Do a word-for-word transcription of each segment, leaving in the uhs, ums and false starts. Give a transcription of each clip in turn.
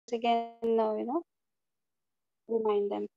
again, uh, you know, remind them.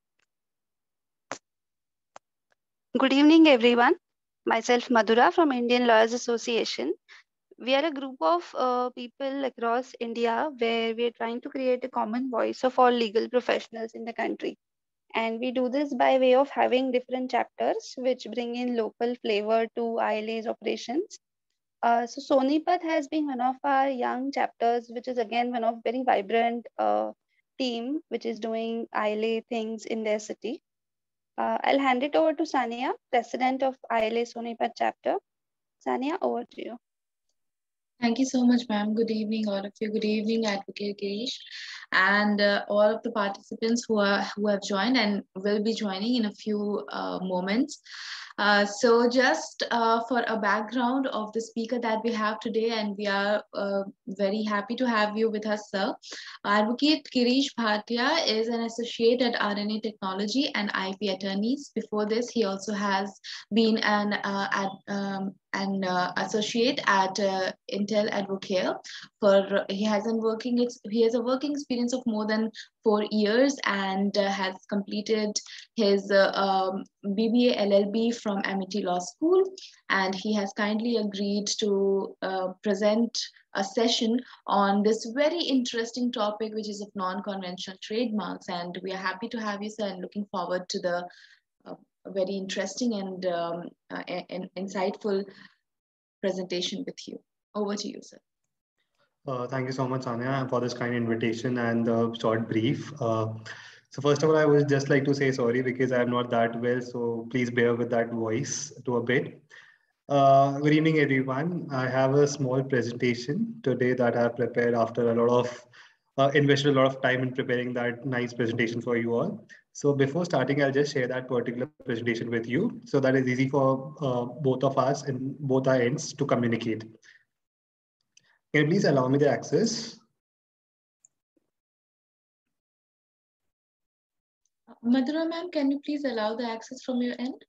Good evening, everyone. Myself, Madhura from Indian Lawyers Association. We are a group of uh, people across India where we are trying to create a common voice of all legal professionals in the country. And we do this by way of having different chapters which bring in local flavor to I L A's operations. Uh, so Sonipat has been one of our young chapters, which is again one of very vibrant uh, team which is doing I L A things in their city. Uh, I'll hand it over to Sania, President of I L A Sonipat chapter. Sania, over to you. Thank you so much, ma'am. Good evening, all of you. Good evening, Advocate Girish, and uh, all of the participants who are who have joined and will be joining in a few uh, moments. Uh, so, just uh, for a background of the speaker that we have today, and we are uh, very happy to have you with us, sir. Advocate Girish Bhatia is an associate at R N A Technology and I P attorneys. Before this, he also has been an uh, ad, um, an uh, associate at uh, Intel Advocare. For he has a working he has a working experience of more than four years and uh, has completed his uh, um, B B A L L B from Amity Law School, and he has kindly agreed to uh, present a session on this very interesting topic, which is of non-conventional trademarks. And we are happy to have you, sir, and looking forward to the uh, very interesting and um, uh, and insightful presentation with you. Over to you, sir. Uh, thank you so much, Anya, for this kind invitation and the short brief. Uh, so first of all, I would just like to say sorry because I'm not that well, so please bear with that voice to a bit. Uh, good evening, everyone. I have a small presentation today that I have prepared after a lot of uh, invested a lot of time in preparing that nice presentation for you all. So before starting, I'll just share that particular presentation with you, so that is easy for uh, both of us and both our ends to communicate. Can you please allow me the access? Madhura ma'am, can you please allow the access from your end?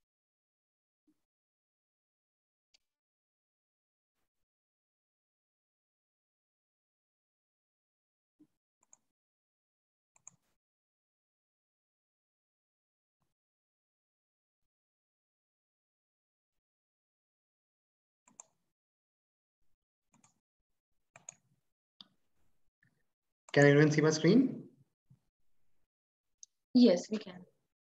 Can anyone see my screen? Yes, we can.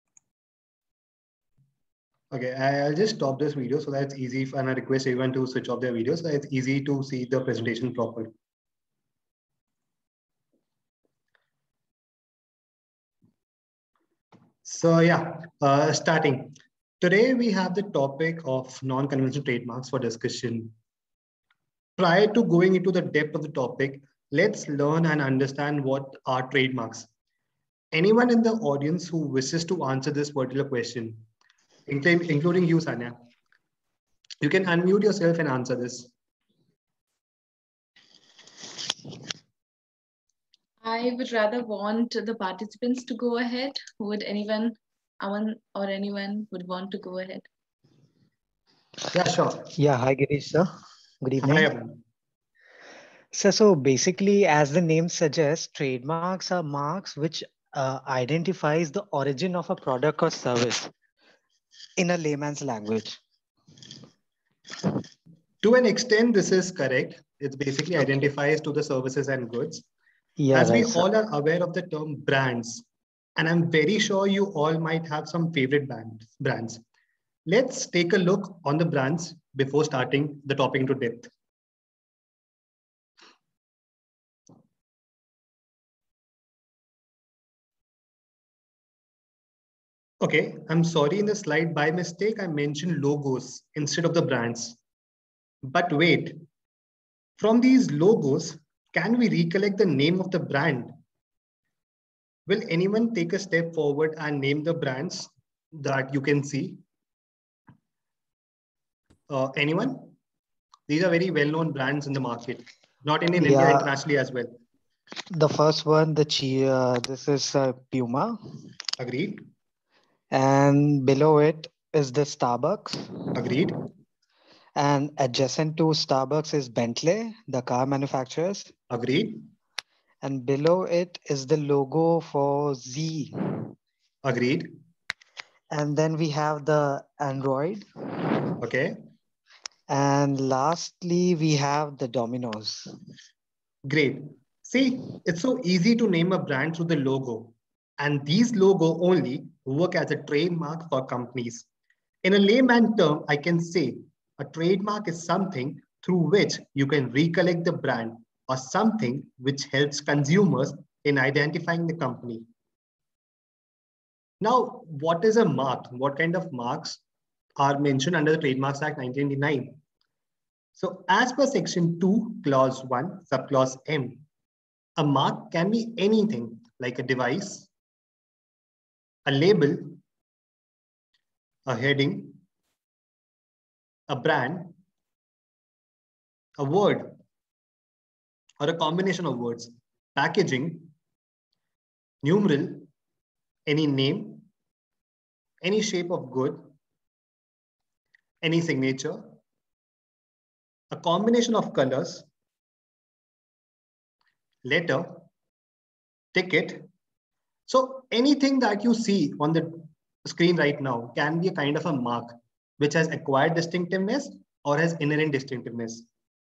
Okay, I'll just stop this video so that it's easy, and I request everyone to switch off their video so that it's easy to see the presentation properly. So yeah, uh, starting. Today we have the topic of non-conventional trademarks for discussion. Prior to going into the depth of the topic, let's learn and understand what are trademarks. Anyone in the audience who wishes to answer this particular question, including you, Sanya, you can unmute yourself and answer this. I would rather want the participants to go ahead. Would anyone, Aman or anyone would want to go ahead? Yeah, sure. Yeah, hi Girish sir. Good evening. Hi, Aman. So, so basically, as the name suggests, trademarks are marks which uh, identifies the origin of a product or service in a layman's language. To an extent, this is correct. It basically identifies to the services and goods. Yeah, As right, we sir. all are aware of the term brands, and I'm very sure you all might have some favorite band, brands. Let's take a look on the brands before starting the topic into depth. Okay, I'm sorry, in the slide by mistake, I mentioned logos instead of the brands. But wait, from these logos, can we recollect the name of the brand? Will anyone take a step forward and name the brands that you can see? Uh, anyone? These are very well-known brands in the market, not in, in Yeah. India, internationally as well. The first one, the Chia, this is uh, Puma. Agreed. And below it is the Starbucks. Agreed. And adjacent to Starbucks is Bentley, the car manufacturers. Agreed. And below it is the logo for Z. Agreed. And then we have the Android. Okay. And lastly, we have the Domino's. Great. See, it's so easy to name a brand through the logo. And these logo only work as a trademark for companies. In a layman term, I can say a trademark is something through which you can recollect the brand or something which helps consumers in identifying the company. Now, what is a mark? What kind of marks are mentioned under the Trademarks Act nineteen eighty-nine? So as per section two, clause one, subclause M, a mark can be anything like a device, a label, a heading, a brand, a word, or a combination of words, packaging, numeral, any name, any shape of good, any signature, a combination of colors, letter, ticket. So anything that you see on the screen right now can be a kind of a mark which has acquired distinctiveness or has inherent distinctiveness.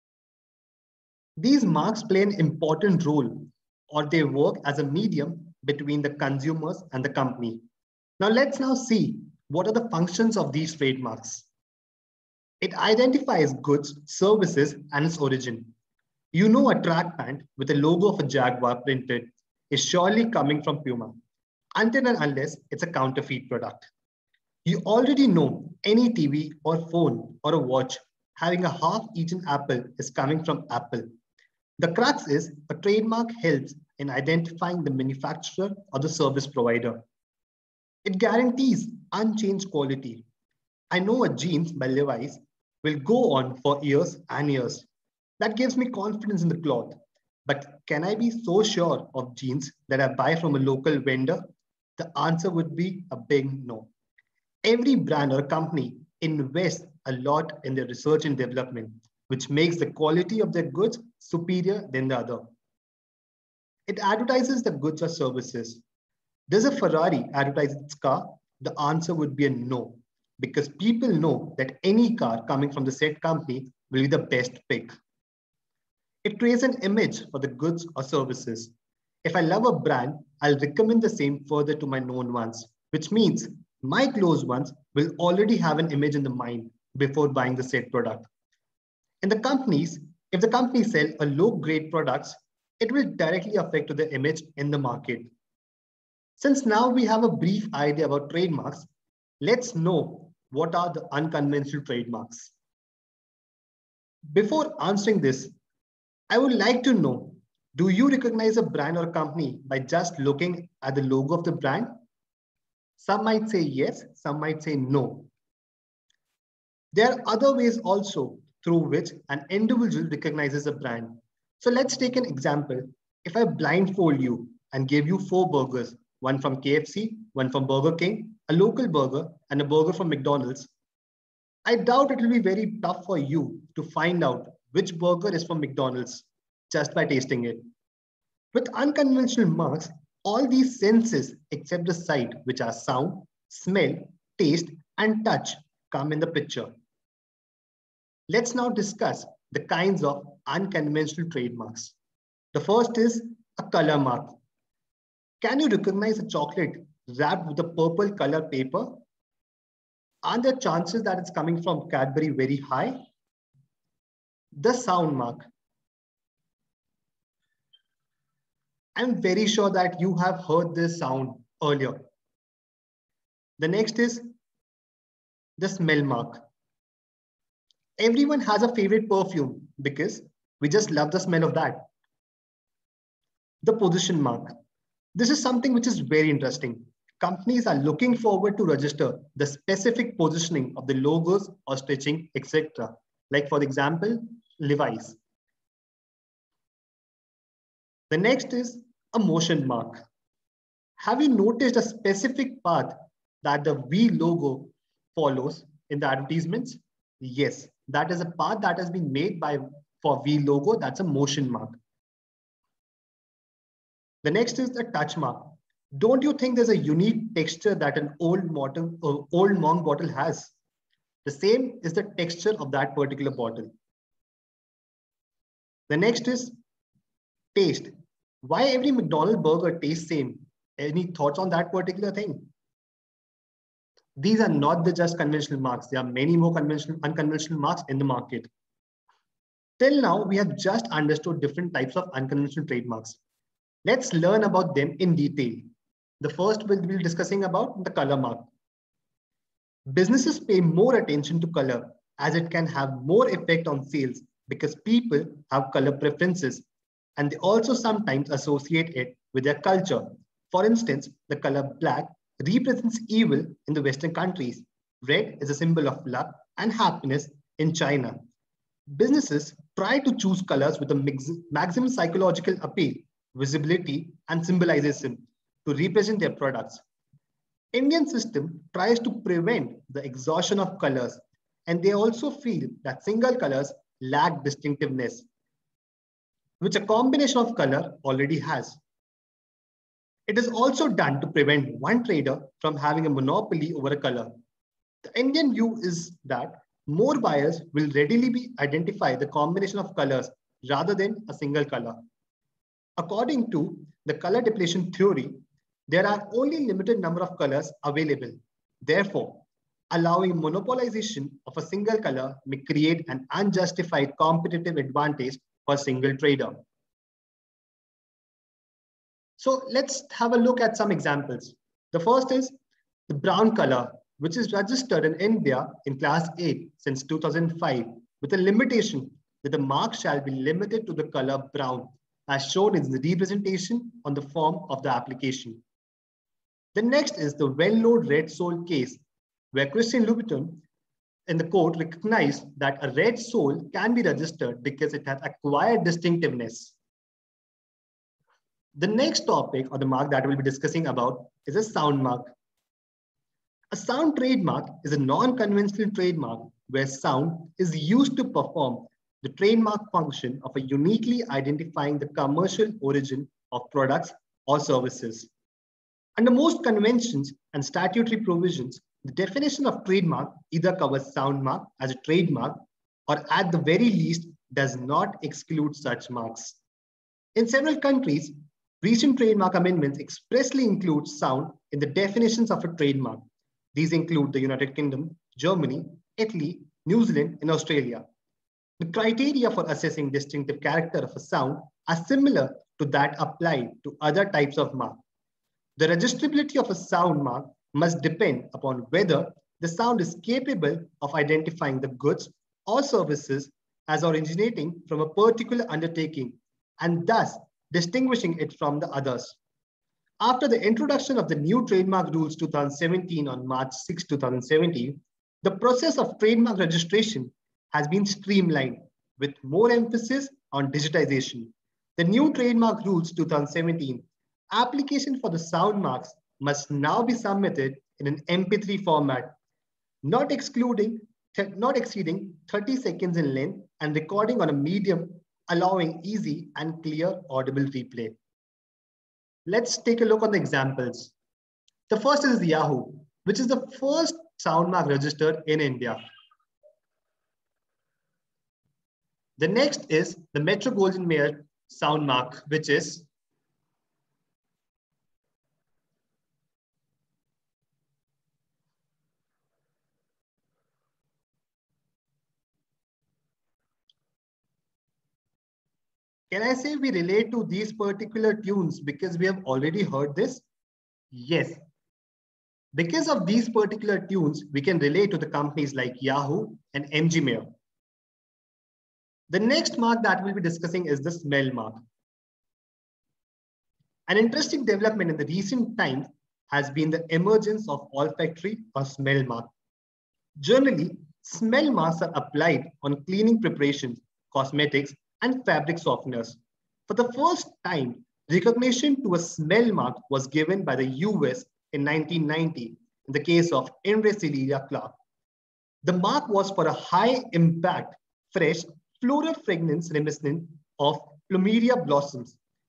These marks play an important role, or they work as a medium between the consumers and the company. Now let's now see what are the functions of these trademarks. It identifies goods, services, and its origin. You know a track pant with a logo of a Jaguar printed is surely coming from Puma, until and unless it's a counterfeit product. You already know any T V or phone or a watch having a half-eaten apple is coming from Apple. The crux is a trademark helps in identifying the manufacturer or the service provider. It guarantees unchanged quality. I know a jeans by Levi's will go on for years and years. That gives me confidence in the cloth. But can I be so sure of jeans that I buy from a local vendor? The answer would be a big no. Every brand or company invests a lot in their research and development, which makes the quality of their goods superior than the other. It advertises the goods or services. Does a Ferrari advertise its car? The answer would be a no, because people know that any car coming from the said company will be the best pick. It creates an image for the goods or services. If I love a brand, I'll recommend the same further to my known ones, which means my close ones will already have an image in the mind before buying the said product. In the companies, if the companies sell a low-grade products, it will directly affect to the image in the market. Since now we have a brief idea about trademarks, let's know what are the unconventional trademarks. Before answering this, I would like to know, do you recognize a brand or company by just looking at the logo of the brand? Some might say yes, some might say no. There are other ways also through which an individual recognizes a brand. So let's take an example. If I blindfold you and give you four burgers, one from K F C, one from Burger King, a local burger, and a burger from McDonald's, I doubt it will be very tough for you to find out which burger is from McDonald's just by tasting it. With unconventional marks, all these senses except the sight, which are sound, smell, taste, and touch, come in the picture. Let's now discuss the kinds of unconventional trademarks. The first is a color mark. Can you recognize a chocolate wrapped with a purple color paper? Are the chances that it's coming from Cadbury very high? The sound mark. I'm very sure that you have heard this sound earlier. The next is the smell mark. Everyone has a favorite perfume because we just love the smell of that. The position mark. This is something which is very interesting. Companies are looking forward to register the specific positioning of the logos or stitching, et cetera. Like for example, Levi's. The next is a motion mark. Have you noticed a specific path that the V logo follows in the advertisements? Yes, that is a path that has been made by for V logo. That's a motion mark. The next is the touch mark. Don't you think there's a unique texture that an old, bottle, uh, old monk bottle has? The same is the texture of that particular bottle. The next is taste. Why every McDonald's burger tastes same? Any thoughts on that particular thing? These are not the just conventional marks. There are many more conventional, unconventional marks in the market. Till now, we have just understood different types of unconventional trademarks. Let's learn about them in detail. The first we'll be discussing about the color mark. Businesses pay more attention to color as it can have more effect on sales because people have color preferences and they also sometimes associate it with their culture. For instance, the color black represents evil in the Western countries. Red is a symbol of luck and happiness in China. Businesses try to choose colors with a maximum psychological appeal, visibility, and symbolism to represent their products. Indian system tries to prevent the exhaustion of colors, and they also feel that single colors lack distinctiveness, which a combination of color already has. It is also done to prevent one trader from having a monopoly over a color. The Indian view is that more buyers will readily be identify the combination of colors rather than a single color. According to the color depletion theory, there are only limited number of colors available. Therefore, allowing monopolization of a single color may create an unjustified competitive advantage for a single trader. So let's have a look at some examples. The first is the brown color, which is registered in India in class eight since two thousand five with a limitation that the mark shall be limited to the color brown as shown in the representation on the form of the application. The next is the well-known red sole case, where Christian Louboutin in the court recognized that a red sole can be registered because it has acquired distinctiveness. The next topic or the mark that we'll be discussing about is a sound mark. A sound trademark is a non-conventional trademark where sound is used to perform the trademark function of a uniquely identifying the commercial origin of products or services. Under most conventions and statutory provisions, the definition of trademark either covers sound mark as a trademark or at the very least does not exclude such marks. In several countries, recent trademark amendments expressly include sound in the definitions of a trademark. These include the United Kingdom, Germany, Italy, New Zealand, and Australia. The criteria for assessing distinctive character of a sound are similar to that applied to other types of mark. The registrability of a sound mark must depend upon whether the sound is capable of identifying the goods or services as originating from a particular undertaking and thus distinguishing it from the others. After the introduction of the new trademark rules two thousand seventeen on March sixth, two thousand seventeen, the process of trademark registration has been streamlined with more emphasis on digitization. The new trademark rules two thousand seventeen application for the sound marks must now be submitted in an M P three format, not excluding, not exceeding thirty seconds in length and recording on a medium, allowing easy and clear audible replay. Let's take a look on the examples. The first is the Yahoo, which is the first sound mark registered in India. The next is the Metro Golden Mayer sound mark, which is Can I say we relate to these particular tunes because we have already heard this? Yes. Because of these particular tunes, we can relate to the companies like Yahoo and M G Mayer. The next mark that we'll be discussing is the smell mark. An interesting development in the recent times has been the emergence of olfactory or smell mark. Generally, smell marks are applied on cleaning preparations, cosmetics, and fabric softeners. For the first time, recognition to a smell mark was given by the U S in nineteen ninety in the case of Inde Celia Clark. The mark was for a high impact, fresh, floral fragrance reminiscent of plumeria blossoms.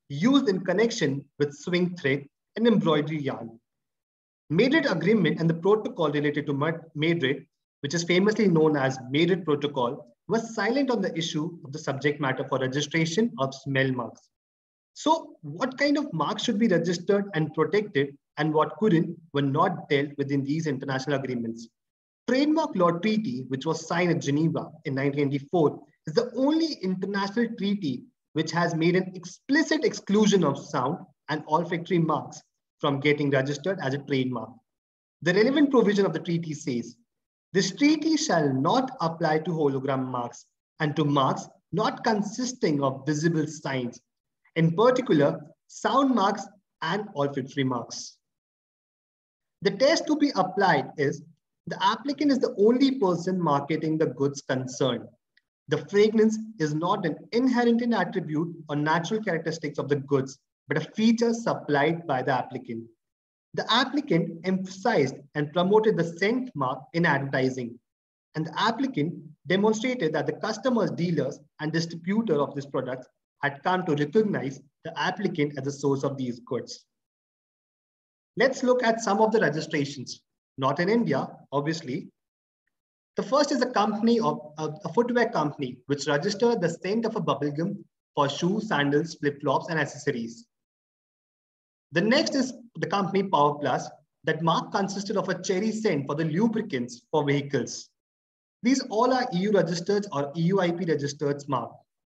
used in connection with swing thread and embroidery yarn. Madrid Agreement and the protocol related to Madrid, which is famously known as Madrid Protocol, was silent on the issue of the subject matter for registration of smell marks. So what kind of marks should be registered and protected and what couldn't were not dealt with in these international agreements. Trademark Law Treaty, which was signed at Geneva in nineteen eighty-four, is the only international treaty which has made an explicit exclusion of sound and olfactory marks from getting registered as a trademark. The relevant provision of the treaty says, this treaty shall not apply to hologram marks and to marks not consisting of visible signs, in particular, sound marks and olfactory marks. The test to be applied is the applicant is the only person marketing the goods concerned. The fragrance is not an inherent attribute or natural characteristics of the goods, but a feature supplied by the applicant. The applicant emphasized and promoted the scent mark in advertising, and the applicant demonstrated that the customers, dealers, and distributor of these products had come to recognize the applicant as a source of these goods. Let's look at some of the registrations, not in India, obviously. The first is a company of a, a footwear company which registered the scent of a bubblegum for shoes, sandals, flip-flops, and accessories. The next is the company Power Plus. That mark consisted of a cherry scent for the lubricants for vehicles. These all are E U registered or E U I P registered mark.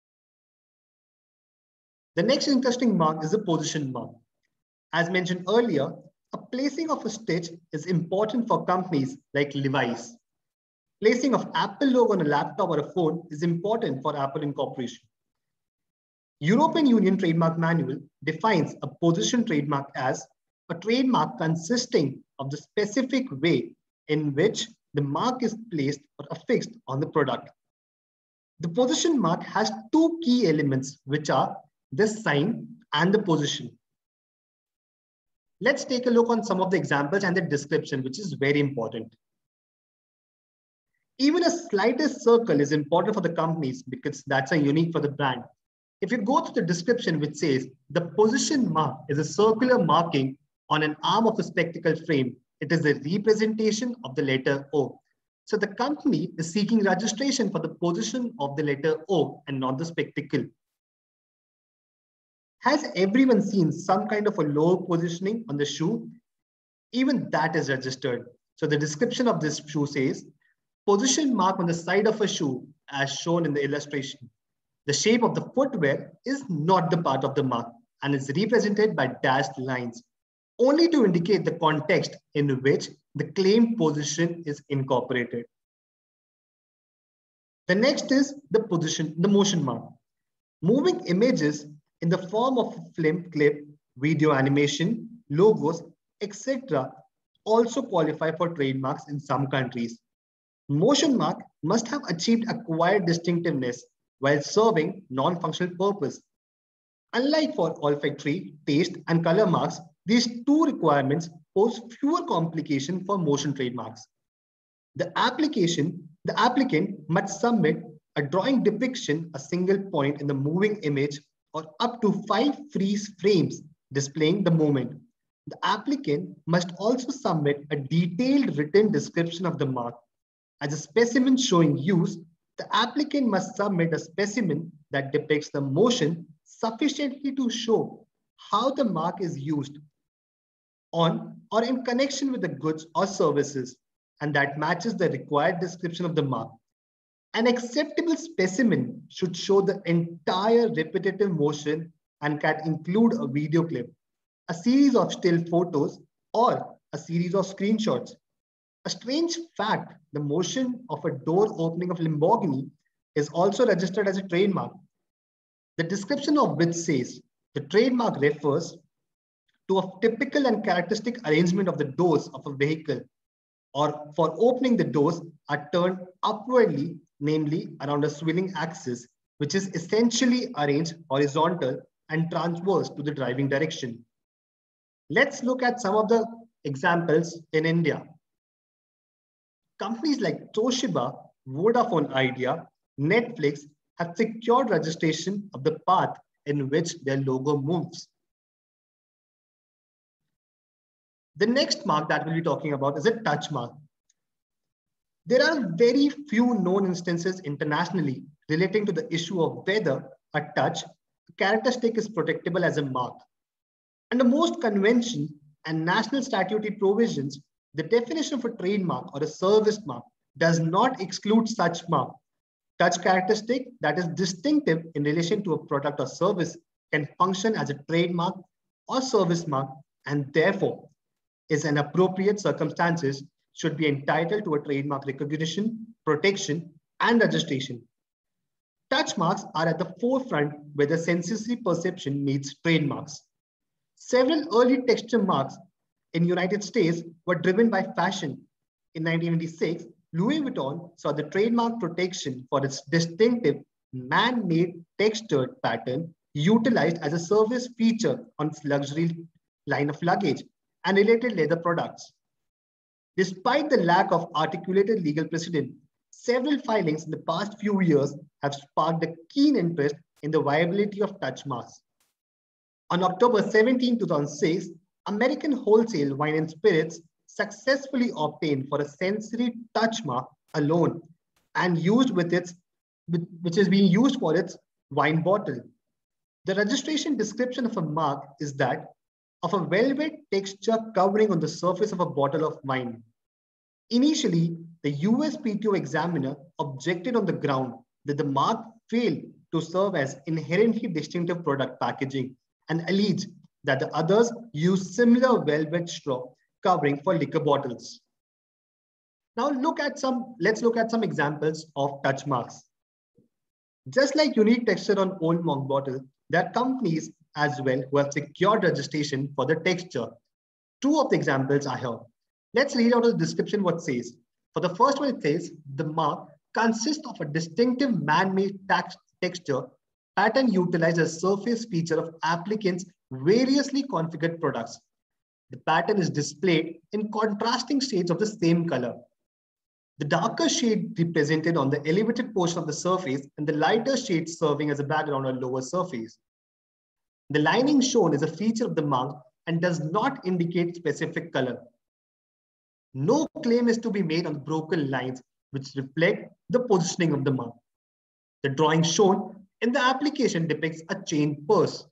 The next interesting mark is the position mark. As mentioned earlier, a placing of a stitch is important for companies like Levi's. Placing of Apple logo on a laptop or a phone is important for Apple Incorporation. European Union Trademark Manual defines a position trademark as a trademark consisting of the specific way in which the mark is placed or affixed on the product. The position mark has two key elements, which are the sign and the position. Let's take a look on some of the examples and the description, which is very important. Even a slightest circle is important for the companies because that's a unique for the brand. If you go to the description, which says the position mark is a circular marking on an arm of a spectacle frame, it is a representation of the letter O. So the company is seeking registration for the position of the letter O and not the spectacle. Has everyone seen some kind of a low positioning on the shoe? Even that is registered. So the description of this shoe says, position mark on the side of a shoe as shown in the illustration. The shape of the footwear is not the part of the mark and is represented by dashed lines, only to indicate the context in which the claimed position is incorporated. The next is the position, the motion mark. Moving images in the form of a film clip, video animation, logos, et cetera also qualify for trademarks in some countries. Motion mark must have achieved acquired distinctiveness while serving non-functional purpose. Unlike for olfactory, taste, and color marks, these two requirements pose fewer complications for motion trademarks. The application, the applicant must submit a drawing depiction, a single point in the moving image, or up to five freeze frames displaying the movement. The applicant must also submit a detailed written description of the mark. As a specimen showing use, the applicant must submit a specimen that depicts the motion sufficiently to show how the mark is used on or in connection with the goods or services, and that matches the required description of the mark. An acceptable specimen should show the entire repetitive motion and can include a video clip, a series of still photos, or a series of screenshots. A strange fact, the motion of a door opening of Lamborghini is also registered as a trademark. The description of which says the trademark refers to a typical and characteristic arrangement of the doors of a vehicle, or for opening the doors are turned upwardly, namely around a swinging axis, which is essentially arranged horizontal and transverse to the driving direction. Let's look at some of the examples in India. Companies like Toshiba, Vodafone Idea, Netflix have secured registration of the path in which their logo moves. The next mark that we'll be talking about is a touch mark. There are very few known instances internationally relating to the issue of whether a touch characteristic is protectable as a mark. Under most convention and national statutory provisions, the definition of a trademark or a service mark does not exclude such mark. Touch characteristic that is distinctive in relation to a product or service can function as a trademark or service mark, and therefore is an appropriate circumstances should be entitled to a trademark recognition, protection, and registration. Touch marks are at the forefront where the sensory perception meets trademarks. Several early texture marks in the United States were driven by fashion. In nineteen eighty-six, Louis Vuitton saw the trademark protection for its distinctive man-made textured pattern utilized as a service feature on its luxury line of luggage and related leather products. Despite the lack of articulated legal precedent, several filings in the past few years have sparked a keen interest in the viability of touch marks. On October seventeenth, two thousand six, American Wholesale Wine and Spirits successfully obtained for a sensory touch mark alone and used with its, which is being used for its wine bottle. The registration description of a mark is that of a velvet texture covering on the surface of a bottle of wine. Initially, the U S P T O examiner objected on the ground that the mark failed to serve as inherently distinctive product packaging and alleged that the others used similar velvet straw covering for liquor bottles. Now look at some, let's look at some examples of touch marks. Just like unique texture on Old Monk bottle, there are companies as well who have secured registration for the texture. Two of the examples are here. Let's read out the description what it says. For the first one, it says the mark consists of a distinctive man-made texture pattern utilized as a surface feature of applicants' variously configured products. The pattern is displayed in contrasting shades of the same color. The darker shade represented on the elevated portion of the surface and the lighter shade serving as a background on lower surface. The lining shown is a feature of the mark and does not indicate specific color. No claim is to be made on the broken lines which reflect the positioning of the mark. The drawing shown in the application depicts a chain purse.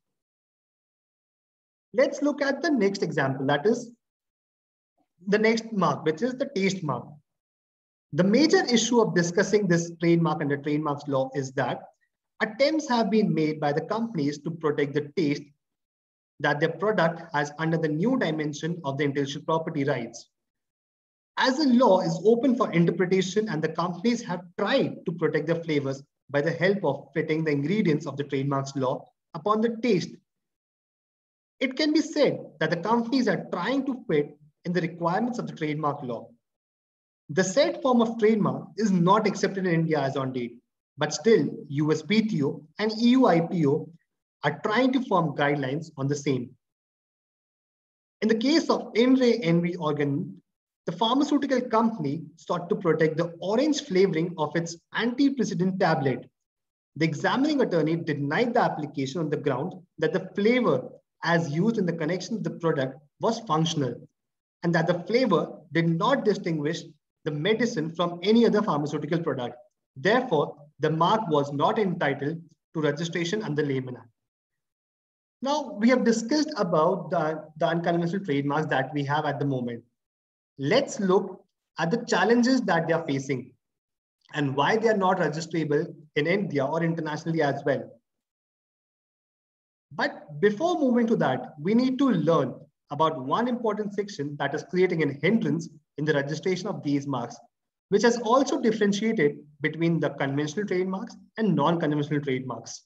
Let's look at the next example, that is the next mark, which is the taste mark. The major issue of discussing this trademark and the trademarks law is that attempts have been made by the companies to protect the taste that their product has under the new dimension of the intellectual property rights. As the law is open for interpretation and the companies have tried to protect their flavors by the help of fitting the ingredients of the trademarks law upon the taste, it can be said that the companies are trying to fit in the requirements of the trademark law. The said form of trademark is not accepted in India as on date, but still U S P T O and E U I P O are trying to form guidelines on the same. In the case of In Re Envy Organ, the pharmaceutical company sought to protect the orange flavoring of its anti-precedent tablet. The examining attorney denied the application on the ground that the flavor as used in the connection of the product was functional and that the flavor did not distinguish the medicine from any other pharmaceutical product. Therefore, the mark was not entitled to registration under Layman Act. Now, we have discussed about the, the unconventional trademarks that we have at the moment. Let's look at the challenges that they are facing and why they are not registrable in India or internationally as well. But before moving to that, we need to learn about one important section that is creating an hindrance in the registration of these marks, which has also differentiated between the conventional trademarks and non-conventional trademarks.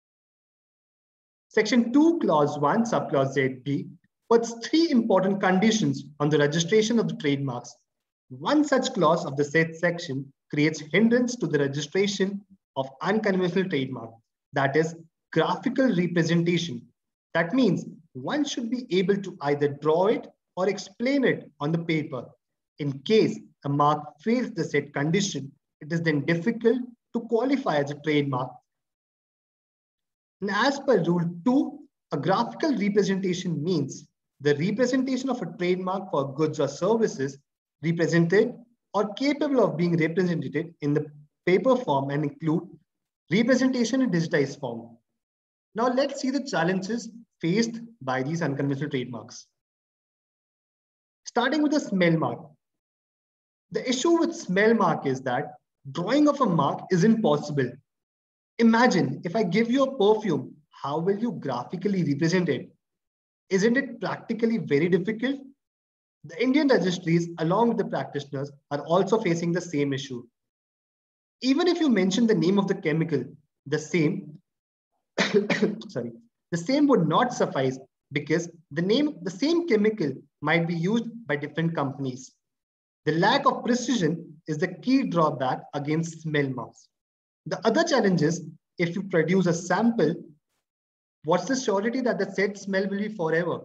Section two, clause one, subclause Z B, puts three important conditions on the registration of the trademarks. One such clause of the said section creates hindrance to the registration of unconventional trademark, that is graphical representation. That means one should be able to either draw it or explain it on the paper. In case a mark fails the said condition, it is then difficult to qualify as a trademark. And as per rule two, a graphical representation means the representation of a trademark for goods or services represented or capable of being represented in the paper form and include representation in digitized form. Now let's see the challenges faced by these unconventional trademarks. Starting with the smell mark. The issue with smell mark is that drawing of a mark isn't possible. Imagine if I give you a perfume, how will you graphically represent it? Isn't it practically very difficult? The Indian registries, along with the practitioners, are also facing the same issue. Even if you mention the name of the chemical, the same, sorry, the same would not suffice because the name, the same chemical might be used by different companies. The lack of precision is the key drawback against smell marks. The other challenge is if you produce a sample, what's the surety that the said smell will be forever?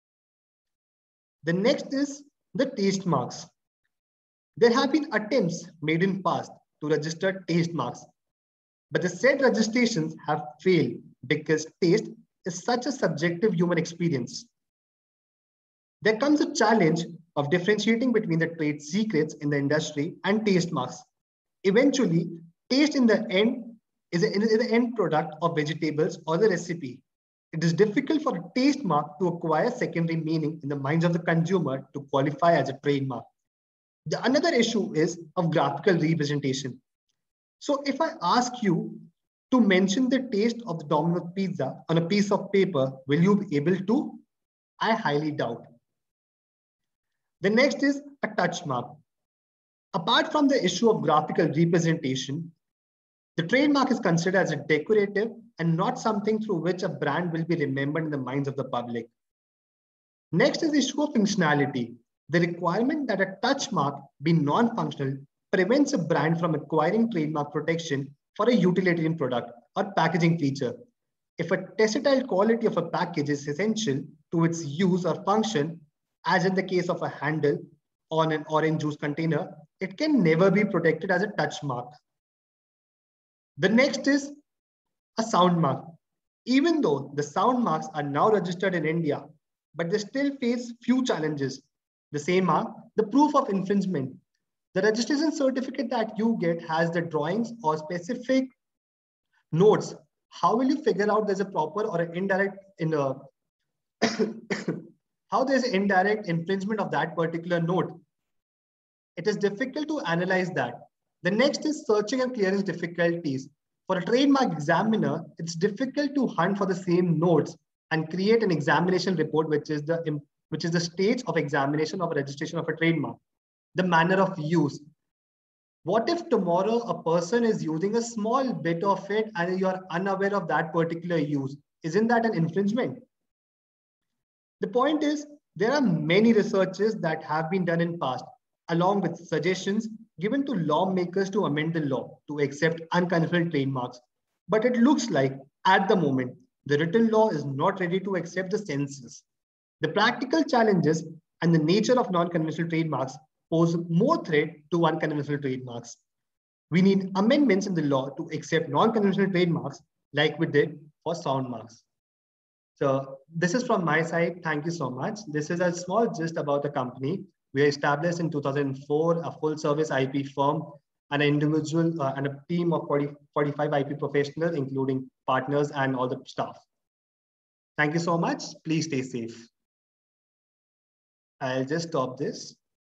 The next is the taste marks. There have been attempts made in past to register taste marks, but the said registrations have failed because taste is such a subjective human experience. There comes a challenge of differentiating between the trade secrets in the industry and taste marks. Eventually, taste in the end is the end product of vegetables or the recipe. It is difficult for a taste mark to acquire secondary meaning in the minds of the consumer to qualify as a trademark. The another issue is of graphical representation. So if I ask you to mention the taste of the Domino's pizza on a piece of paper, will you be able to? I highly doubt. The next is a touch mark. Apart from the issue of graphical representation, the trademark is considered as a decorative and not something through which a brand will be remembered in the minds of the public. Next is the issue of functionality. The requirement that a touch mark be non-functional prevents a brand from acquiring trademark protection for a utilitarian product or packaging feature. If a tactile quality of a package is essential to its use or function, as in the case of a handle on an orange juice container, it can never be protected as a touch mark. The next is a sound mark. Even though the sound marks are now registered in India, but they still face few challenges. The same are the proof of infringement. The registration certificate that you get has the drawings or specific notes. How will you figure out there's a proper or an indirect in a how there's an indirect infringement of that particular note? It is difficult to analyze that. The next is searching and clearance difficulties. For a trademark examiner, it's difficult to hunt for the same notes and create an examination report, which is the which is the stage of examination of a registration of a trademark. The manner of use. What if tomorrow a person is using a small bit of it and you are unaware of that particular use? Isn't that an infringement? The point is, there are many researches that have been done in past, along with suggestions given to lawmakers to amend the law to accept unconventional trademarks. But it looks like at the moment, the written law is not ready to accept the census. The practical challenges and the nature of non-conventional trademarks pose more threat to unconventional trademarks. We need amendments in the law to accept non-conventional trademarks like we did for sound marks. So this is from my side. Thank you so much. This is a small gist about the company. We are established in two thousand four, a full service I P firm and an individual uh, and a team of forty, forty-five I P professionals, including partners and all the staff. Thank you so much. Please stay safe. I'll just stop this.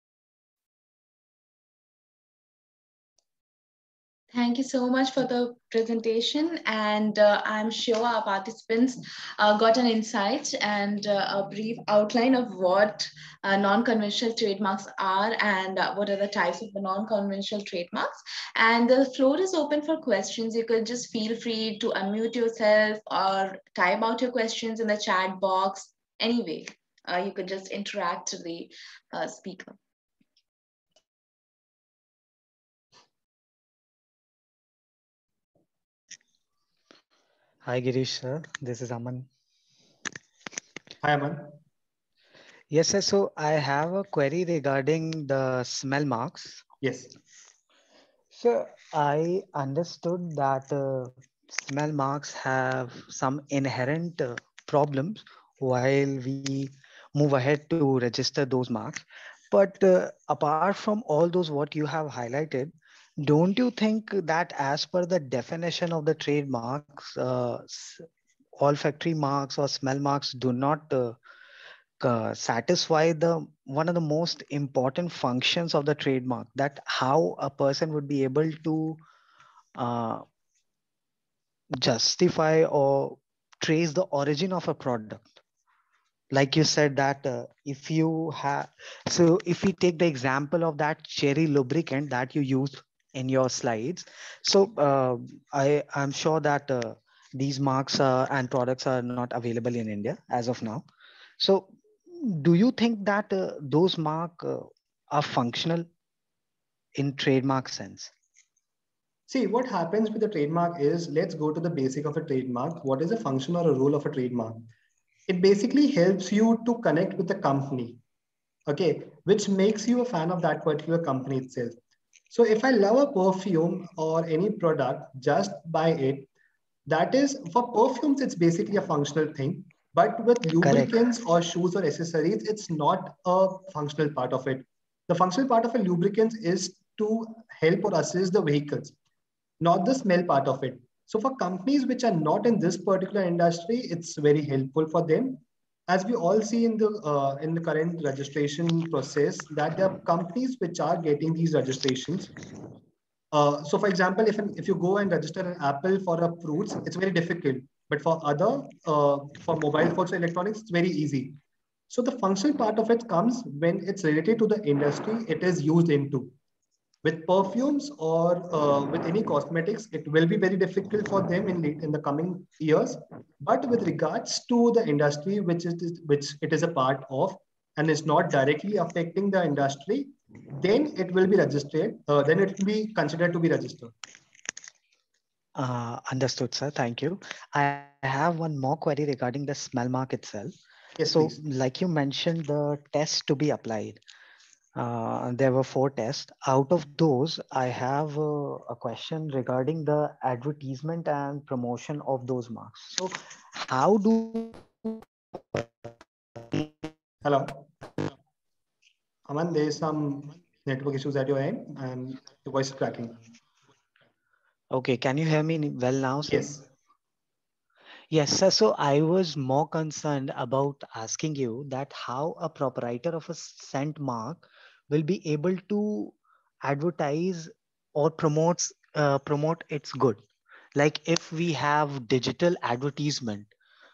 Thank you so much for the presentation, and uh, I'm sure our participants uh, got an insight and uh, a brief outline of what uh, non-conventional trademarks are and uh, what are the types of the non-conventional trademarks. And the floor is open for questions. You could just feel free to unmute yourself or type out your questions in the chat box. Anyway, uh, you could just interact to the uh, speaker. Hi, Girish sir. This is Aman. Hi, Aman. Yes, sir. So I have a query regarding the smell marks. Yes. So I understood that uh, smell marks have some inherent uh, problems while we move ahead to register those marks. But uh, apart from all those what you have highlighted, don't you think that as per the definition of the trademarks, uh, s- olfactory marks or smell marks do not uh, uh, satisfy the one of the most important functions of the trademark, that how a person would be able to uh, justify or trace the origin of a product? Like you said that uh, if you have, so if we take the example of that cherry lubricant that you used in your slides, so uh, i i'm sure that uh, these marks uh, and products are not available in India as of now. So do you think that uh, those mark uh, are functional in trademark sense? See, what happens with the trademark is, let's go to the basic of a trademark. What is a function or a role of a trademark? It basically helps you to connect with the company, okay, which makes you a fan of that particular company itself. So if I love a perfume or any product just by it, that is, for perfumes, it's basically a functional thing. But with Correct. lubricants or shoes or accessories, it's not a functional part of it. The functional part of a lubricant is to help or assist the vehicles, not the smell part of it. So for companies which are not in this particular industry, it's very helpful for them. As we all see in the uh, in the current registration process, that there are companies which are getting these registrations. Uh, so for example, if, an, if you go and register an Apple for a fruits, it's very difficult. But for other, uh, for mobile phones or electronics, it's very easy. So the functional part of it comes when it's related to the industry it is used into. With perfumes or uh, with any cosmetics, it will be very difficult for them in late, in the coming years. But with regards to the industry which is which it is a part of and is not directly affecting the industry, then it will be registered. Uh, then it will be considered to be registered. Uh, understood, sir. Thank you. I have one more query regarding the smell mark itself. Yes, So, please. like you mentioned, the tests to be applied. Uh, there were four tests. Out of those, I have uh, a question regarding the advertisement and promotion of those marks. So, how do Hello, Aman. There is some network issues at your end, and your voice is cracking. okay, can you hear me well now, sir? Yes. Yes, sir. So I was more concerned about asking you that how a proprietor of a scent mark will be able to advertise or promotes uh, promote its good. Like if we have digital advertisement.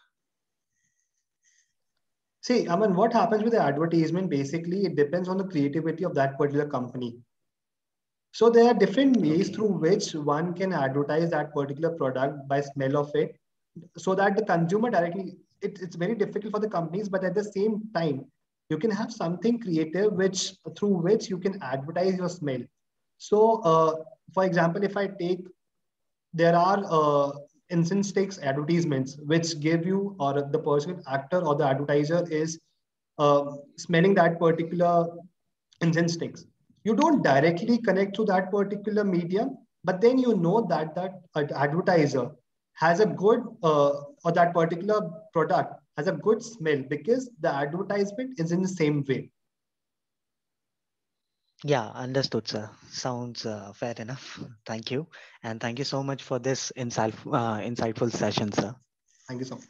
See, I mean, what happens with the advertisement? Basically, it depends on the creativity of that particular company. So there are different ways Okay. through which one can advertise that particular product by smell of it, so that the consumer directly, it, it's very difficult for the companies, but at the same time, you can have something creative which through which you can advertise your smell. So, uh, for example, if I take, there are uh, incense sticks advertisements which give you, or the person, actor or the advertiser is uh, smelling that particular incense sticks. You don't directly connect to that particular medium, but then you know that that advertiser has a good, uh, or that particular product has a good smell because the advertisement is in the same way. Yeah, understood, sir. Sounds uh, fair enough. Thank you. And thank you so much for this insight, uh, insightful session, sir. Thank you so much.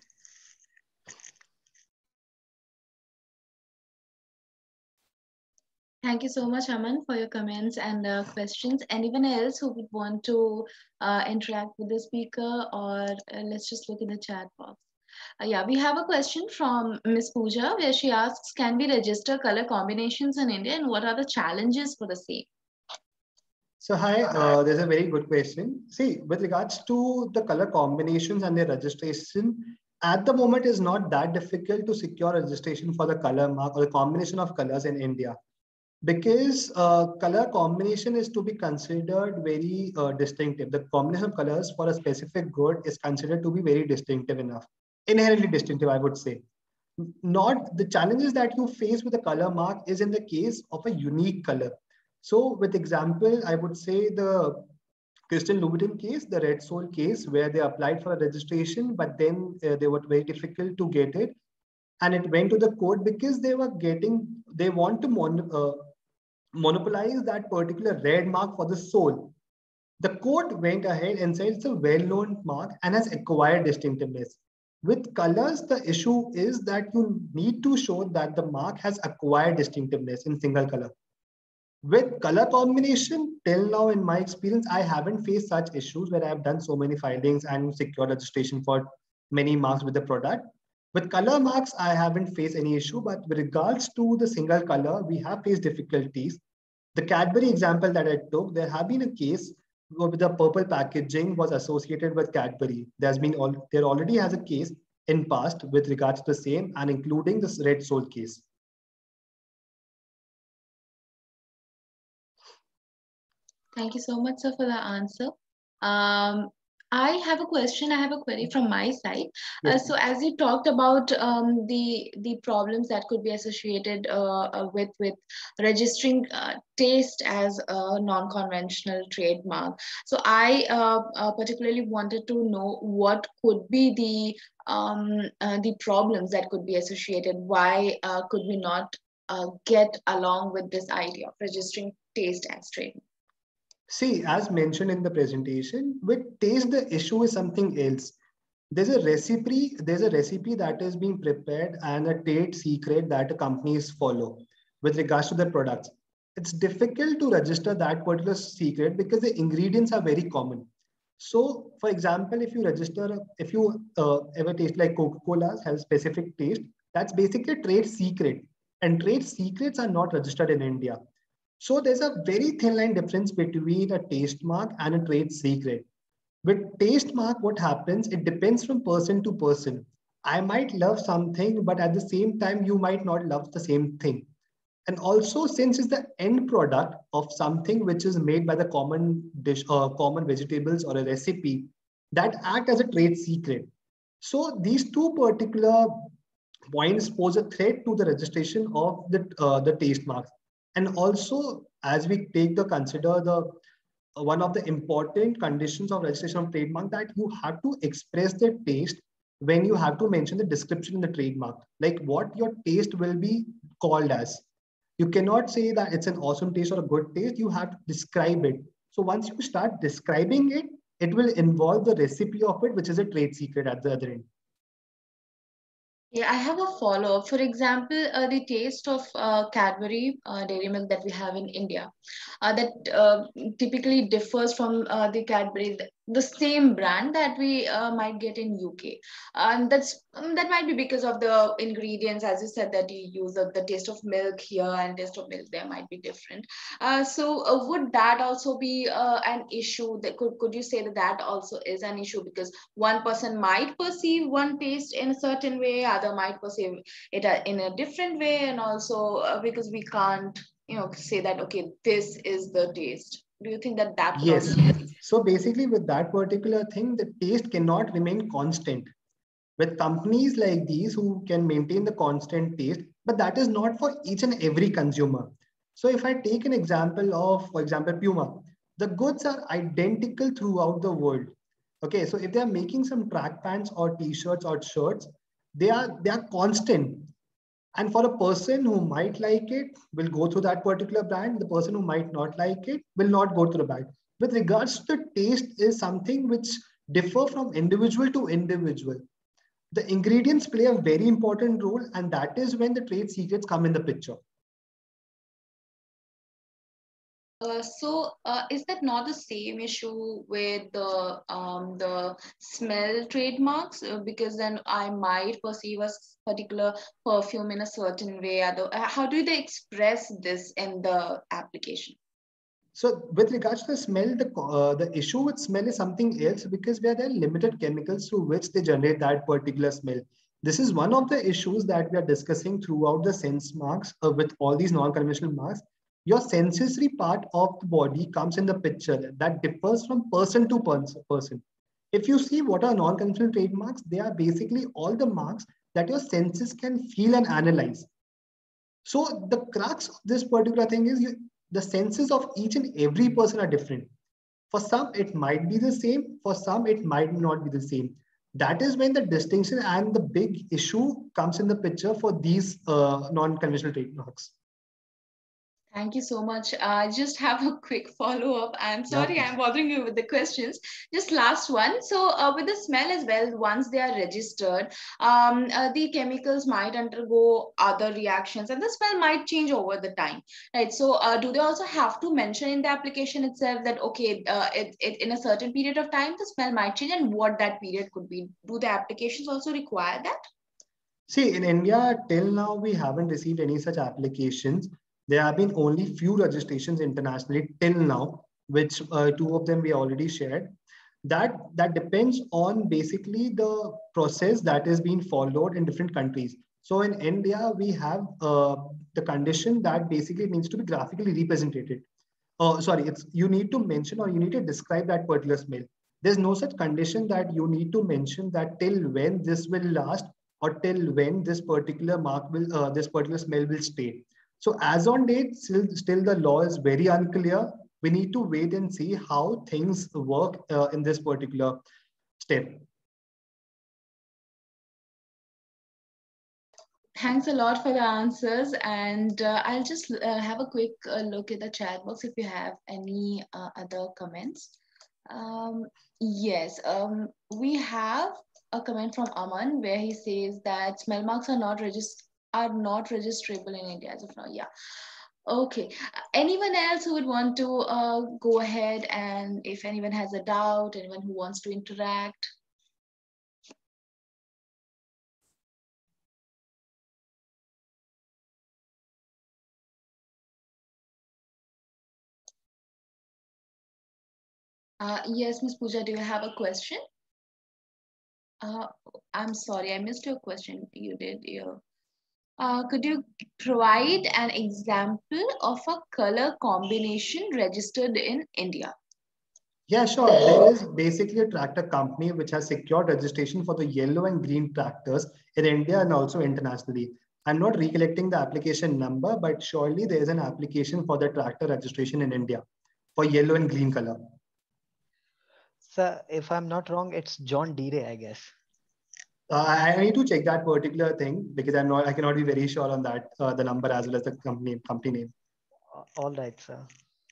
Thank you so much, Aman, for your comments and uh, questions. Anyone else who would want to uh, interact with the speaker, or uh, let's just look in the chat box. Uh, yeah, we have a question from Miss Pooja where she asks, can we register color combinations in India and what are the challenges for the same? So hi, uh, there's a very good question. See, with regards to the color combinations and their registration, at the moment is not that difficult to secure registration for the color mark or the combination of colors in India, because uh, color combination is to be considered very uh, distinctive. The combination of colors for a specific good is considered to be very distinctive enough, inherently distinctive, I would say. Not the challenges that you face with a color mark is in the case of a unique color. So with example, I would say the Christian Louboutin case, the Red Soul case, where they applied for a registration, but then uh, they were very difficult to get it. And it went to the court because they were getting, they want to mon uh, monopolize that particular red mark for the soul. The court went ahead and said it's a well-known mark and has acquired distinctiveness. With colors, the issue is that you need to show that the mark has acquired distinctiveness in single color. With color combination, till now in my experience, I haven't faced such issues where I've done so many filings and secured registration for many marks with the product. With color marks, I haven't faced any issue, but with regards to the single color, we have faced difficulties. The Cadbury example that I took, there have been a case where the purple packaging was associated with Cadbury. There's been all, there already has a case in past with regards to the same and including this Red Soul case. Thank you so much, sir, for the answer. Um, I have a question. I have a query from my side. Yes. Uh, so, as you talked about um, the the problems that could be associated uh, uh, with with registering uh, taste as a non-conventional trademark. So, I uh, uh, particularly wanted to know what could be the um, uh, the problems that could be associated. Why uh, could we not uh, get along with this idea of registering taste as trademark? See, as mentioned in the presentation, with taste, the issue is something else. There's a recipe, there's a recipe that is being prepared and a trade secret that companies follow with regards to their products. It's difficult to register that particular secret because the ingredients are very common. So, for example, if you register, if you uh, ever taste like Coca-Cola has specific taste, that's basically a trade secret. And trade secrets are not registered in India. So there's a very thin line difference between a taste mark and a trade secret. With taste mark, what happens, it depends from person to person. I might love something, but at the same time, you might not love the same thing. And also, since it's the end product of something which is made by the common dish or uh, common vegetables or a recipe, that act as a trade secret. So these two particular points pose a threat to the registration of the, uh, the taste marks. And also, as we take the consider the uh, one of the important conditions of registration of trademark, that you have to express the taste when you have to mention the description in the trademark, like what your taste will be called as. You cannot say that it's an awesome taste or a good taste. You have to describe it. So once you start describing it, it will involve the recipe of it, which is a trade secret at the other end. Yeah, I have a follow-up. For example, uh, the taste of uh, Cadbury uh, dairy milk that we have in India, uh, that uh, typically differs from uh, the Cadbury, the, the same brand that we uh, might get in U K. And that's um, that might be because of the ingredients, as you said, that you use of the taste of milk here and taste of milk there might be different. Uh, so uh, would that also be uh, an issue? That could could you say that that also is an issue, because one person might perceive one taste in a certain way, other might perceive it in a different way, and also uh, because we can't, you know, say that okay, this is the taste. Do you think that that could yes also be? So basically with that particular thing, the taste cannot remain constant with companies like these who can maintain the constant taste, but that is not for each and every consumer. So if I take an example of, for example, Puma, the goods are identical throughout the world. Okay, so if they are making some track pants or t-shirts or shirts, they are they are constant. And for a person who might like it, will go through that particular brand. The person who might not like it will not go through the brand. With regards to the taste is something which differ from individual to individual. The ingredients play a very important role, and that is when the trade secrets come in the picture. Uh, so uh, is that not the same issue with the um, the smell trademarks? Uh, because then I might perceive a particular perfume in a certain way. Other, uh, how do they express this in the application? So with regards to the smell, the, uh, the issue with smell is something else, because where there are limited chemicals through which they generate that particular smell. This is one of the issues that we are discussing throughout the sense marks uh, with all these non-conventional marks. Your sensory part of the body comes in the picture that differs from person to person. If you see what are non-conventional trademarks, they are basically all the marks that your senses can feel and analyze. So the crux of this particular thing is you, the senses of each and every person are different. For some, it might be the same. For some, it might not be the same. That is when the distinction and the big issue comes in the picture for these uh, non-conventional trademarks. Thank you so much. I uh, just have a quick follow-up. I'm sorry yeah, I'm bothering you with the questions. Just last one. So uh, with the smell as well, once they are registered, um, uh, the chemicals might undergo other reactions and the smell might change over the time, right? So uh, do they also have to mention in the application itself that, okay, uh, it, it, in a certain period of time, the smell might change and what that period could be? Do the applications also require that? See, in India, till now, we haven't received any such applications. There have been only few registrations internationally till now, which uh, two of them we already shared. That, that depends on basically the process that is being followed in different countries. So in India, we have uh, the condition that basically needs to be graphically represented. Oh, sorry, it's you need to mention or you need to describe that particular smell. There's no such condition that you need to mention that till when this will last or till when this particular mark will, uh, this particular smell will stay. So as on date, still, still the law is very unclear. We need to wait and see how things work uh, in this particular step. Thanks a lot for the answers. And uh, I'll just uh, have a quick uh, look at the chat box if you have any uh, other comments. Um, yes, um, we have a comment from Aman where he says that smell marks are not regist are not registrable in India as of now. Yeah. Okay. Anyone else who would want to uh, go ahead, and if anyone has a doubt, anyone who wants to interact? Uh, yes, Miz Pooja, do you have a question? Uh, I'm sorry, I missed your question. You did. You. Uh, could you provide an example of a color combination registered in India? Yeah, sure. There is basically a tractor company which has secured registration for the yellow and green tractors in India and also internationally. I'm not recollecting the application number, but surely there is an application for the tractor registration in India for yellow and green color. So if I'm not wrong, it's John Deere, I guess. Uh, I need to check that particular thing because I'm not, I cannot be very sure on that, uh, the number as well as the company, company name. All right, sir.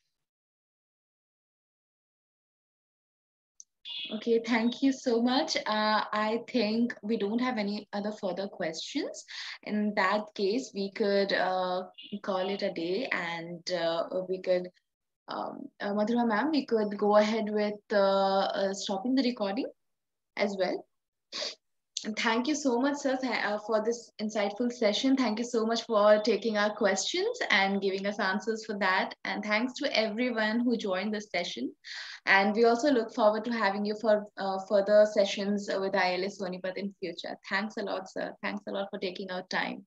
Okay, thank you so much. Uh, I think we don't have any other further questions. In that case, we could uh, call it a day, and uh, we could, um, uh, Madhura ma'am, we could go ahead with uh, uh, stopping the recording as well. And thank you so much, sir, uh, for this insightful session. Thank you so much for taking our questions and giving us answers for that. And thanks to everyone who joined this session. And we also look forward to having you for uh, further sessions with I L A Sonipat in future. Thanks a lot, sir. Thanks a lot for taking our time.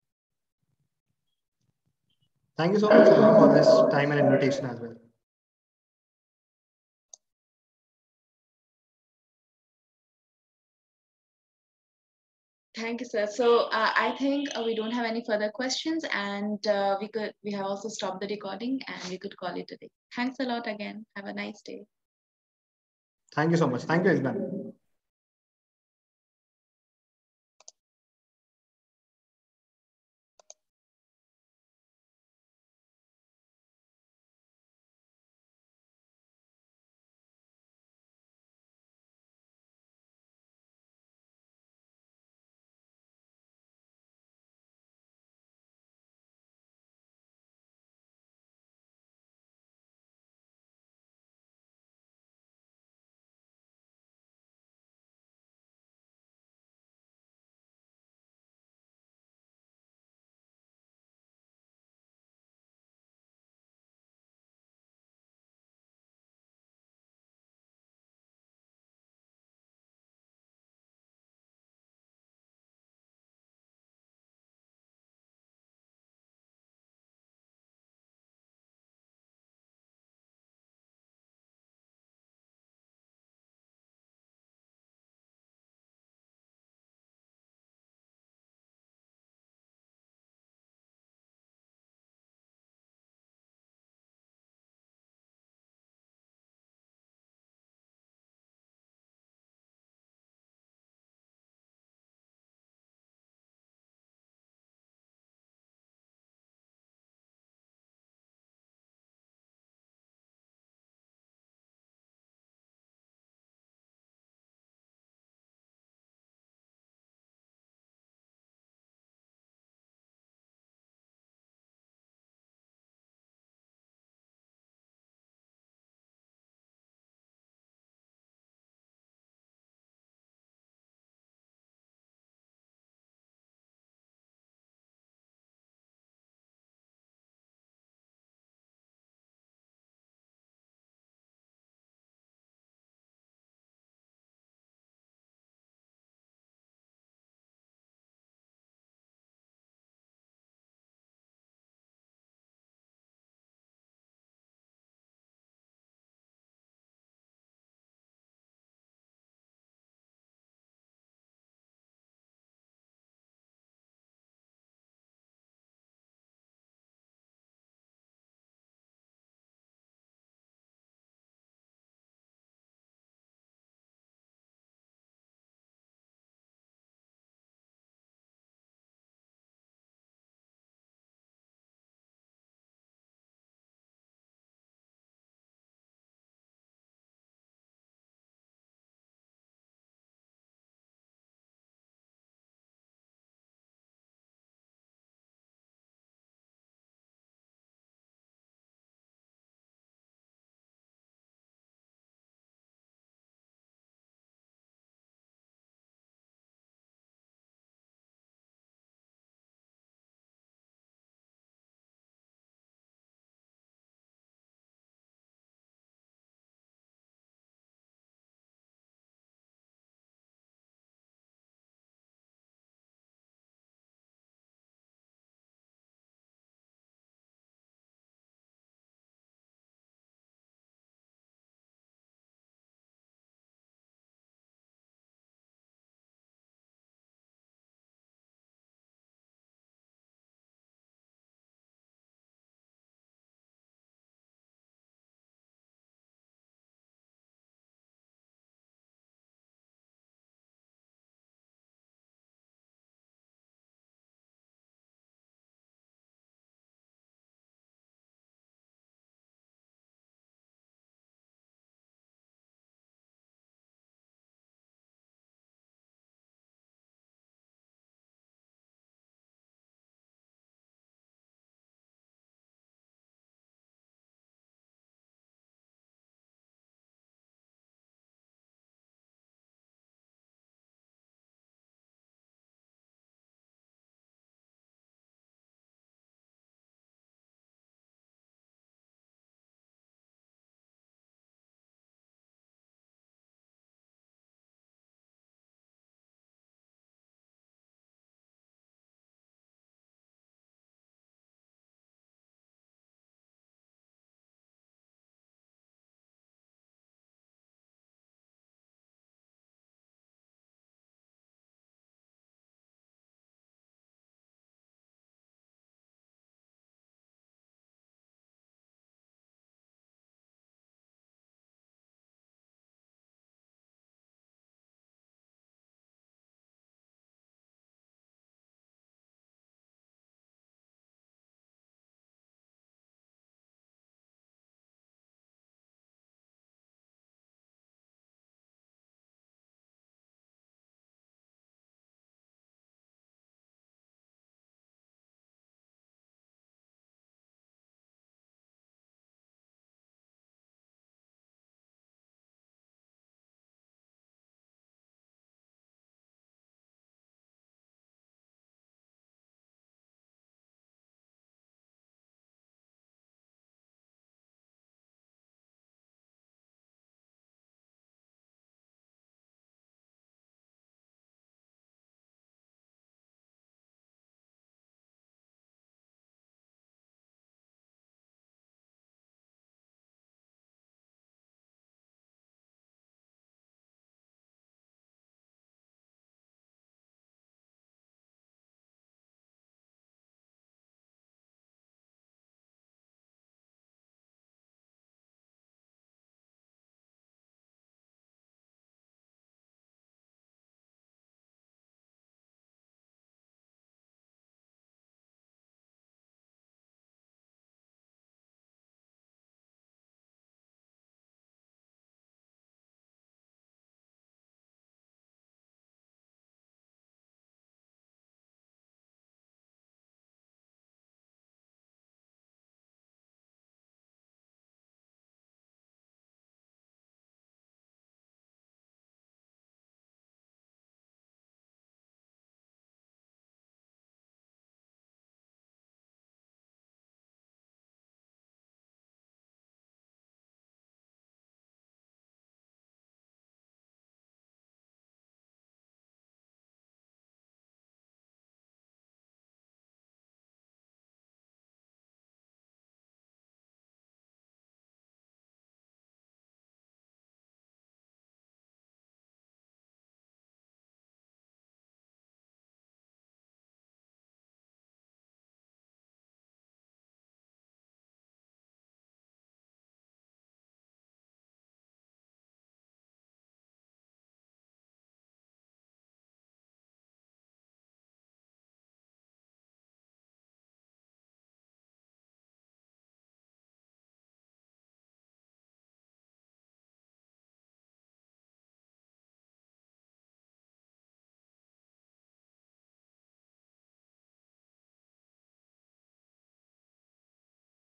Thank you so much uh, for this time and invitation as well. Thank you, sir. So uh, I think uh, we don't have any further questions, and uh, we could we have also stopped the recording, and we could call it a day. Thanks a lot again. Have a nice day. Thank you so much. Thank you, Isman.